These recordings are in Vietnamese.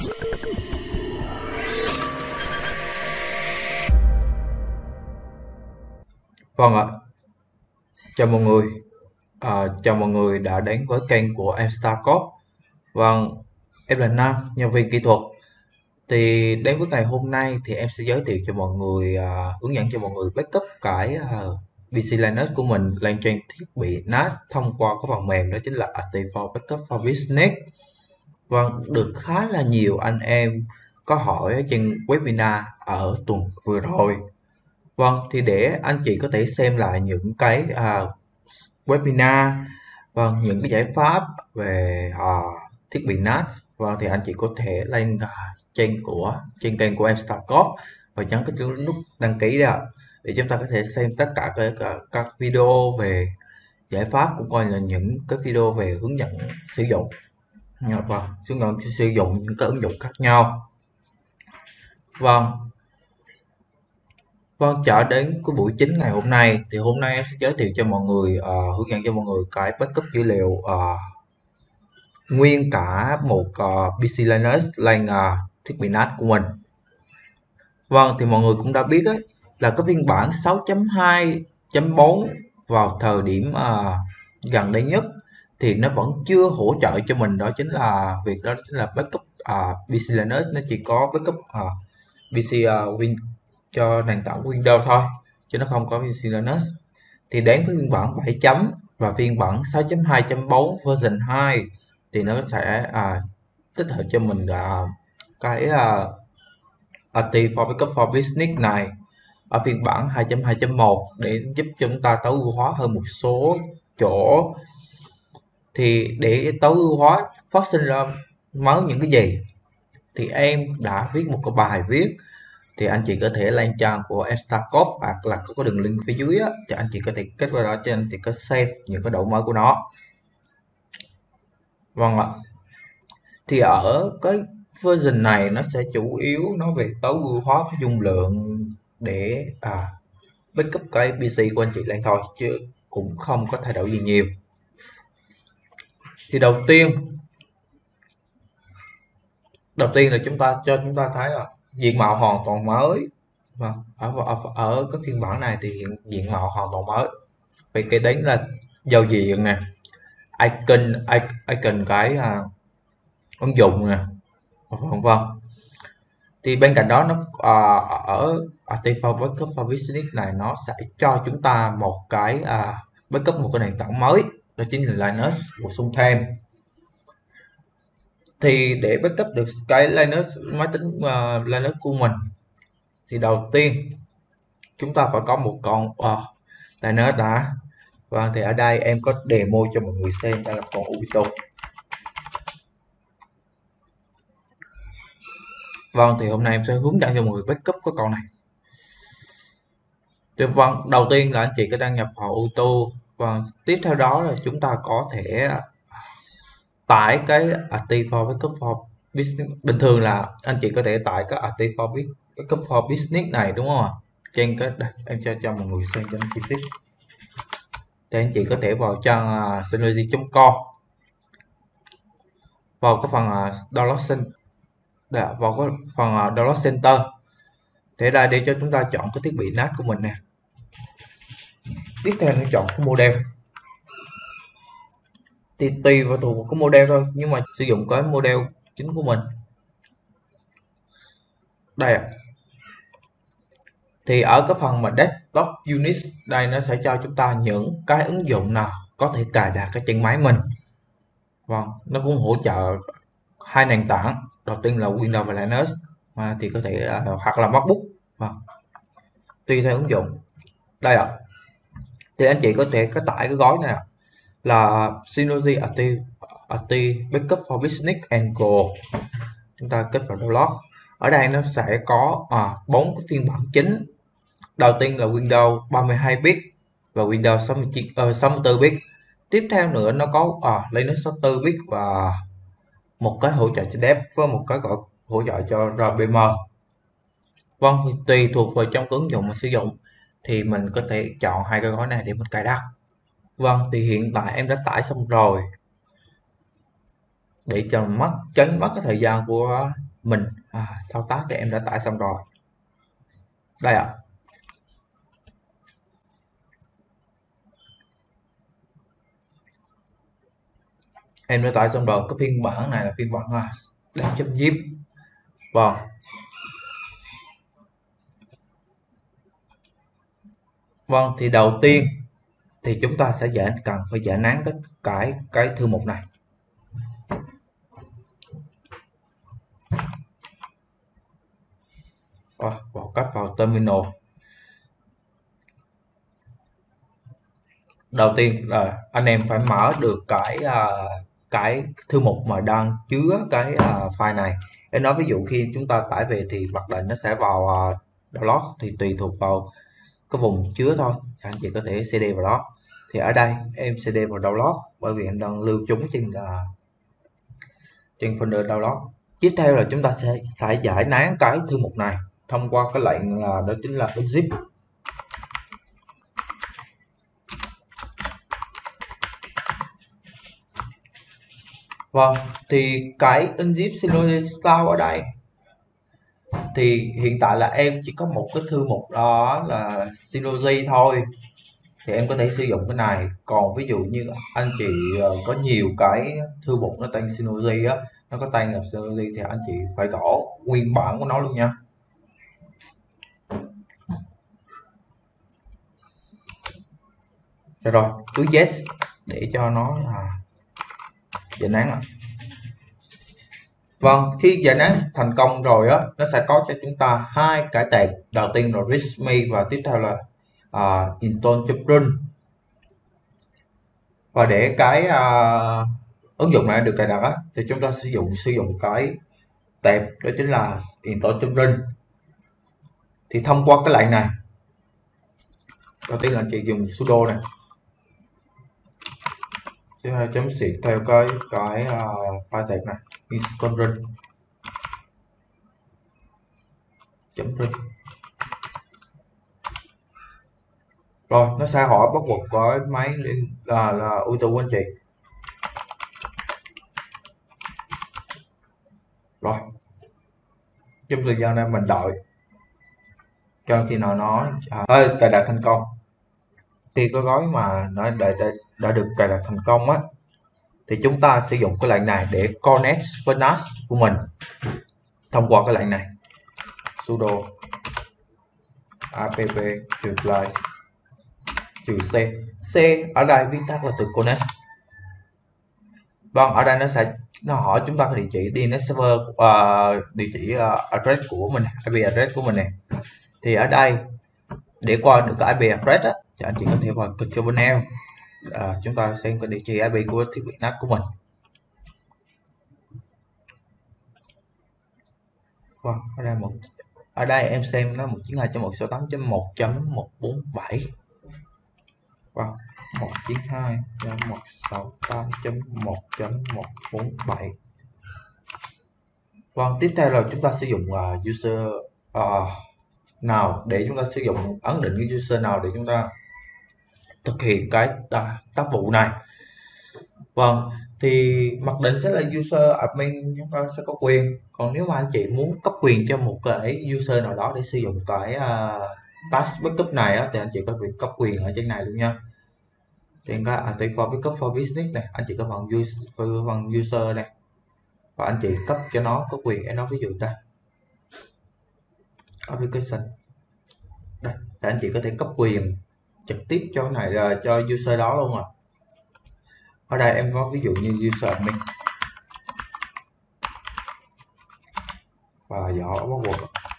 Vâng ạ, chào mọi người. Chào mọi người đã đến với kênh của em StarCode. Vâng, em là Nam, nhân viên kỹ thuật. Thì đến với ngày hôm nay thì em sẽ giới thiệu cho mọi người, hướng dẫn cho mọi người backup cái PC Linux của mình lên trên thiết bị NAS thông qua cái phần mềm đó chính là AT4 Backup for Business. Vâng, được khá là nhiều anh em có hỏi ở trên webinar ở tuần vừa rồi. Vâng, thì để anh chị có thể xem lại những cái webinar, vâng, những cái giải pháp về thiết bị NAS, vâng, thì anh chị có thể lên trên kênh của em StarCode và nhấn cái nút đăng ký đó để chúng ta có thể xem tất cả các video về giải pháp cũng coi là những cái video về hướng dẫn sử dụng, vâng, hướng dẫn sử dụng những cái ứng dụng khác nhau. Vâng. Vâng, trở đến cái buổi chính ngày hôm nay thì hôm nay em sẽ giới thiệu cho mọi người, hướng dẫn cho mọi người cái backup dữ liệu nguyên cả một PC Linux lên thiết bị NAS của mình. Vâng, thì mọi người cũng đã biết ấy, là cái phiên bản 6.2.4 vào thời điểm gần đây nhất thì nó vẫn chưa hỗ trợ cho mình, đó chính là backup PC Linux, nó chỉ có backup PC Win cho nền tảng Windows thôi chứ nó không có PC Linux. Thì đến với phiên bản 7 chấm và phiên bản 6.2.4 version 2 thì nó sẽ tích hợp cho mình cái AT4 Backup for Business này ở phiên bản 2.2.1 để giúp chúng ta tối ưu hóa hơn một số chỗ. Thì để tối ưu hóa phát sinh ra mới những cái gì thì em đã viết một cái bài viết, thì anh chị có thể lên trang của em StarCode hoặc là có đường link phía dưới á, thì anh chị có thể kết vào đó cho anh chị có xem những cái độ mới của nó. Vâng ạ, thì ở cái version này nó sẽ chủ yếu nói về tối ưu hóa cái dung lượng để backup cái PC của anh chị lên thôi chứ cũng không có thay đổi gì nhiều. Thì đầu tiên là chúng ta thấy là diện mạo hoàn toàn mới. Vâng, ở cái phiên bản này thì diện mạo hoàn toàn mới. Vậy cái đấy là giao diện nè, icon cái ứng dụng nè, vân vân. Thì bên cạnh đó nó ở AT4 Backup for Business này nó sẽ cho chúng ta một cái backup một cái nền tảng mới, đó chính là Linux bổ sung thêm. Thì để backup được cái Linux máy tính Linux của mình thì đầu tiên chúng ta phải có một con Linux đã. Vâng, thì ở đây em có demo cho mọi người xem, đây là con Ubuntu. Vâng, thì hôm nay em sẽ hướng dẫn cho mọi người backup cái con này. Thì vâng, đầu tiên là anh chị có đăng nhập vào Ubuntu. Vâng, tiếp theo đó là chúng ta có thể tải cái AT4 Backup for Business. Bình thường là anh chị có thể tải cái AT4 Backup for Business này, đúng không ạ? Trên cái đây, em cho mọi người xem cho chi tiết. Thì anh chị có thể vào trang synology.com, vào cái phần download center. Thế đây để cho chúng ta chọn cái thiết bị NAS của mình nè. Tiếp theo nó chọn cái model. Thì tùy vào thuộc một cái model thôi, nhưng mà sử dụng cái model chính của mình. Đây ạ. Thì ở cái phần mà desktop unit đây nó sẽ cho chúng ta những cái ứng dụng nào có thể cài đặt cái trên máy mình. Vâng, nó cũng hỗ trợ hai nền tảng, đầu tiên là Windows và Linux, thì có thể hoặc là MacBook, vâng, tùy theo ứng dụng. Đây ạ. Thì anh chị có thể có tải cái gói này là Synology AT Backup for Business and Go. Chúng ta kết vào download. Ở đây nó sẽ có 4 cái phiên bản chính. Đầu tiên là Windows 32 bit và Windows 64 bit. Tiếp theo nữa nó có Linux 64 bit và một cái hỗ trợ cho dev với một cái gọi hỗ trợ cho RPM. Vâng, thì tùy thuộc vào trong ứng dụng mà sử dụng thì mình có thể chọn hai cái gói này để mình cài đặt. Vâng, thì hiện tại em đã tải xong rồi. Để cho tránh mất cái thời gian của mình thao tác thì em đã tải xong rồi. Đây ạ. Em đã tải xong rồi. Cái phiên bản này là phiên bản .zip. Vâng. Vâng, thì đầu tiên thì chúng ta sẽ cần phải giải nán cái thư mục này. Vào cách vào terminal. Đầu tiên là anh em phải mở được cái thư mục mà đang chứa cái file này. Em nói ví dụ khi chúng ta tải về thì mặc định nó sẽ vào download, thì tùy thuộc vào cái vùng chứa thôi, anh chị có thể CD vào đó. Thì ở đây em CD vào download bởi vì em đang lưu chúng trên folder download. Tiếp theo là chúng ta sẽ giải nán cái thư mục này thông qua cái lệnh đó chính là unzip. Vâng, thì cái unzip Synology Style ở đây thì hiện tại là em chỉ có một cái thư mục đó là Synology thôi, thì em có thể sử dụng cái này. Còn ví dụ như anh chị có nhiều cái thư mục nó tên Synology á, nó có tên là Synology, thì anh chị phải gõ nguyên bản của nó luôn nha. Rồi cứ yes để cho nó giải nán ạ. Vâng, khi giải nán thành công rồi á, nó sẽ có cho chúng ta hai cái tệp. Đầu tiên là readme và tiếp theo là install.run. Và để cái ứng dụng này được cài đặt á, thì chúng ta sử dụng cái tệp đó chính là install.run. Thì thông qua cái lệnh này, đầu tiên là anh chị dùng sudo này, chấm xịt theo cái file tệp này, install.run .run. Rồi nó sẽ hỏi bắt buộc cái máy là Ubuntu của anh chị. Rồi trong thời gian này mình đợi cho khi nào nó cài đặt thành công. Khi cái gói mà nó đã được cài đặt thành công á, thì chúng ta sử dụng cái lệnh này để connect với NAS của mình thông qua cái lệnh này, sudo app -apply -c. C ở đây viết tắt là từ connect. Vâng, ở đây nó hỏi chúng ta cái địa chỉ DNS server, địa chỉ address của mình, IP address của mình này. Thì ở đây để qua được cái IP address á, thì anh chị có thể vào control panel, chúng ta xem cái địa chỉ IP của thiết bị NAS của mình. Vâng, ở đây em xem nó 192.168.1.147. Vâng, 192.168.1.147. Vâng, tiếp theo là chúng ta sử dụng user nào để chúng ta sử dụng ấn định cái user nào để chúng ta thực hiện cái tác vụ này. Vâng, thì mặc định sẽ là user admin, chúng ta sẽ có quyền. Còn nếu mà anh chị muốn cấp quyền cho một cái user nào đó để sử dụng cái task backup này á, thì anh chị có việc cấp quyền ở trên này luôn nha. Trên cái for backup for business này, anh chị có phần user này, và anh chị cấp cho nó có quyền. Em nói ví dụ đây, application đây, để anh chị có thể cấp quyền trực tiếp cho này là cho user đó luôn. Ở đây em có ví dụ như user admin và dõi bắt buộc.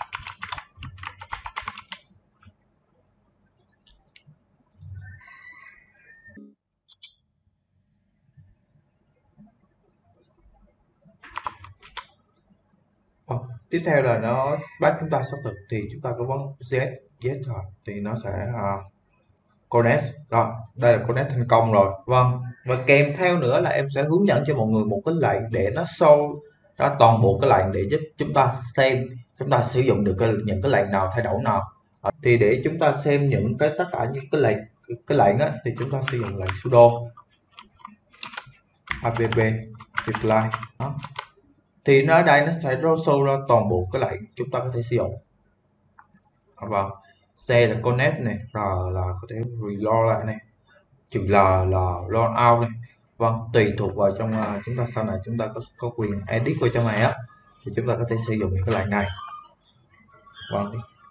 Tiếp theo là nó bắt chúng ta xác thực, thì chúng ta có bấm yes rồi thì nó sẽ connect. Rồi đây là connect thành công rồi. Vâng, và kèm theo nữa là em sẽ hướng dẫn cho mọi người một cái lệnh để nó show ra toàn bộ cái lệnh để giúp chúng ta xem chúng ta sử dụng được những cái lệnh nào, thay đổi nào. Thì để chúng ta xem những tất cả những cái lệnh á, thì chúng ta sử dụng lệnh sudo app apply đó. Thì nó ở đây nó sẽ show ra toàn bộ cái lệnh chúng ta có thể sử dụng. Vâng, C là connect này, R là có thể reload lại này, chữ L là load out này. Vâng, tùy thuộc vào trong chúng ta sau này chúng ta có quyền edit vào trong này á, thì chúng ta có thể sử dụng cái lệnh này. Vâng,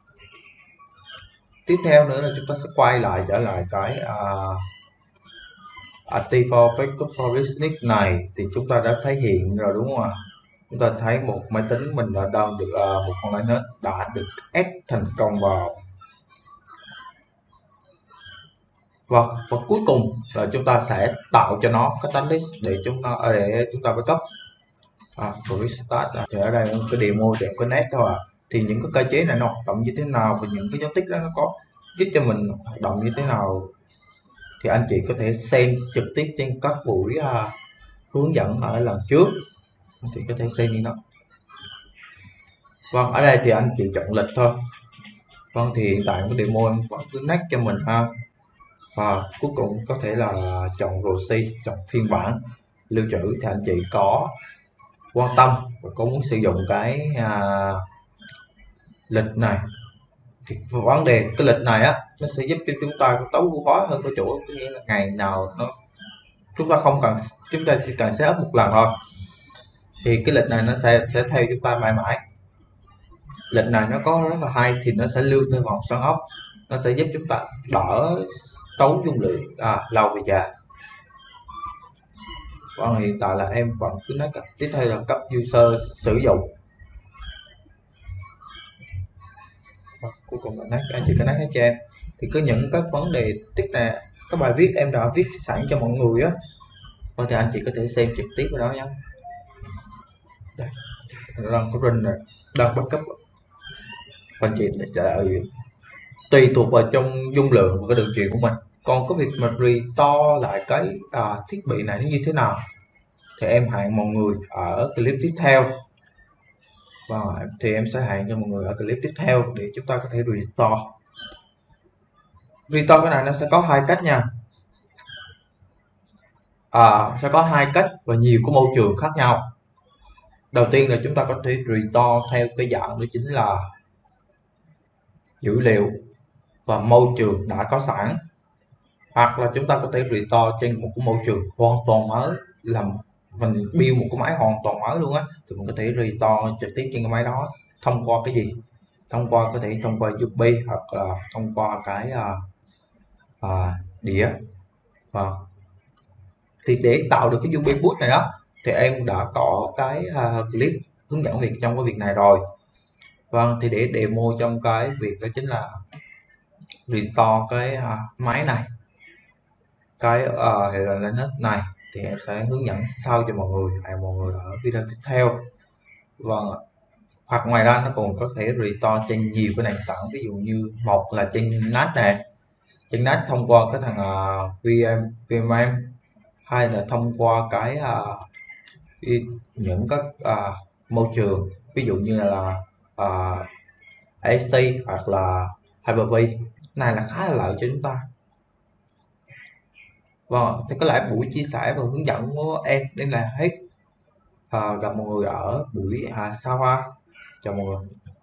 tiếp theo nữa là chúng ta sẽ quay lại trở lại cái T4 Backup for Business này, thì chúng ta đã thấy hiện rồi đúng không ạ? Chúng ta thấy một máy tính mình đã đang được một con Linux đã được ép thành công vào. Và cuối cùng là chúng ta sẽ tạo cho nó catalyst để chúng ta backup. Restart thì ở đây cái demo để connect thôi à. Thì những cái cơ chế này nó hoạt động như thế nào và những cái dấu tích đó nó có giúp cho mình hoạt động như thế nào thì anh chị có thể xem trực tiếp trên các buổi hướng dẫn ở lần trước, anh chị có thể xem như nó. Vâng, ở đây thì anh chị chọn lịch thôi. Vâng, thì hiện tại cái demo em vẫn cứ next cho mình ha. Và cuối cùng có thể là chọn ROSI, chọn phiên bản lưu trữ. Thì anh chị có quan tâm và có muốn sử dụng cái lịch này thì vấn đề cái lịch này á nó sẽ giúp cho chúng ta tối ưu hóa hơn cái chỗ, nghĩa là ngày nào nó chúng ta chỉ cần set up một lần thôi, thì cái lịch này nó sẽ theo chúng ta mãi mãi. Lịch này nó có rất là hay, thì nó sẽ lưu theo vòng xoắn ốc, nó sẽ giúp chúng ta đỡ tốn dung lượng lâu về dài. Còn hiện tại là em vẫn cứ nói tiếp theo là cấp user sử dụng. Cuối cùng là anh chị có nói hết cho em thì có những cái vấn đề tức là các bài viết em đã viết sẵn cho mọi người á, thì anh chị có thể xem trực tiếp vào đó nhé. Đây, đang có run này, đang backup, anh chị để trả lời tùy thuộc vào trong dung lượng và cái đường truyền của mình. Còn cái việc mà restore lại cái thiết bị này nó như thế nào thì em hẹn mọi người ở clip tiếp theo. Thì em sẽ hẹn cho mọi người ở clip tiếp theo để chúng ta có thể restore. Restore cái này nó sẽ có hai cách nha. Sẽ có hai cách và nhiều cái môi trường khác nhau. Đầu tiên là chúng ta có thể restore theo cái dạng đó chính là dữ liệu và môi trường đã có sẵn, hoặc là chúng ta có thể restore trên một cái môi trường hoàn toàn mới, làm mình build một cái máy hoàn toàn mới luôn á, thì mình có thể restore trực tiếp trên cái máy đó thông qua cái gì, thông qua USB hoặc là thông qua cái đĩa. Thì để tạo được cái USB boot này đó thì em đã có cái clip hướng dẫn việc trong cái việc này rồi. Thì để demo trong cái việc đó chính là restore cái máy này, cái hệ là Linux này, thì em sẽ hướng dẫn sau cho mọi người, hẹn mọi người ở video tiếp theo. Hoặc ngoài ra nó còn có thể restore trên nhiều cái nền tảng, ví dụ như một là trên NAS này, trên NAS thông qua cái thằng VMM, hay là thông qua cái những các môi trường ví dụ như là AC hoặc là Hyper-V. Này là khá là lợi cho chúng ta. Thì có lẽ buổi chia sẻ và hướng dẫn của em đến là hết. Gặp mọi người ở buổi sau ha. Chào mọi người.